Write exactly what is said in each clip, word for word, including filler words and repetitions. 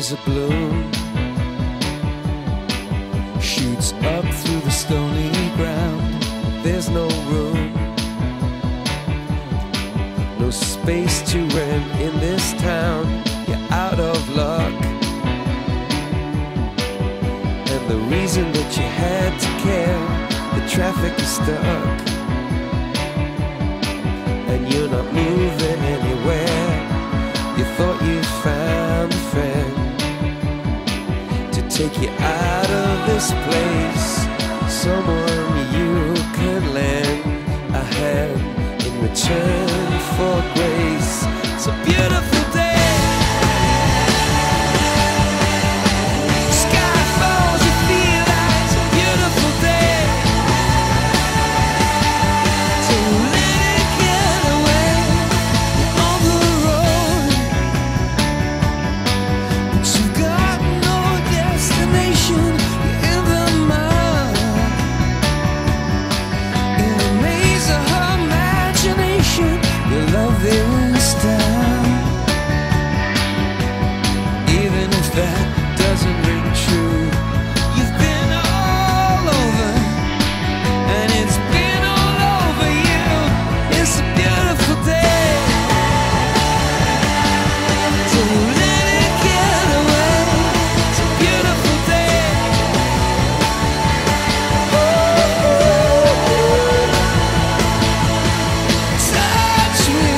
is a bloom, shoots up through the stony ground. There's no room, no space to rent in this town. You're out of luck, and the reason that you had to care, the traffic is stuck, and you're not moving anywhere. You thought you found a friend to take you out of this place, someone you could lend a hand in return for grace. It's a beautiful day. Sky falls, you feel like it's a beautiful day. So let it get away on the road, but you've got no destination. You're in the mud, in a maze of her imagination. Your love this town, even if that doesn't ring true. You've been all over, and it's been all over you. It's a beautiful day. So let it get away. It's a beautiful day. Touch me,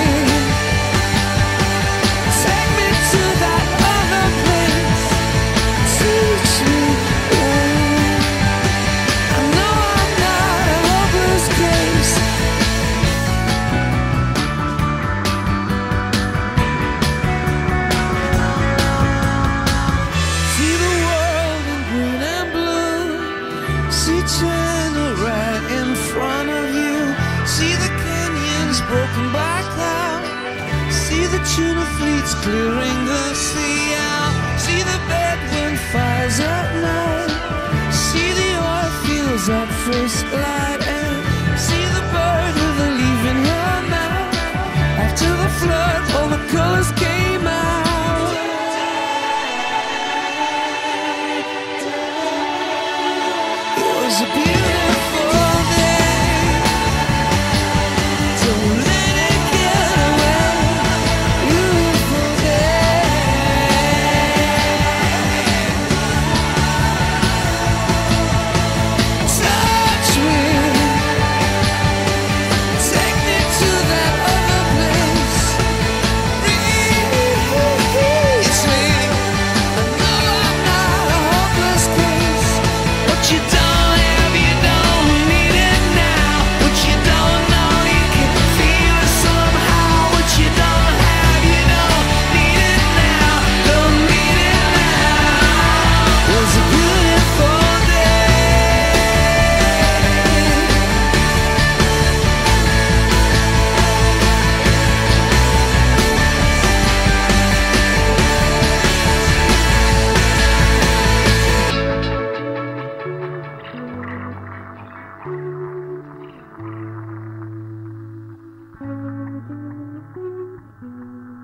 take me to that other place. Teach me, I know I'm not a hopeless case. See the world in green and blue. See China right in front of you. See the canyons broken by cloud. See the tuna fleets clearing the sea out. See the bedroom fires at night. See the oil fields at first light. And see the bird with a leaf in her mouth. After the flood, all the colors came out. It was a beautiful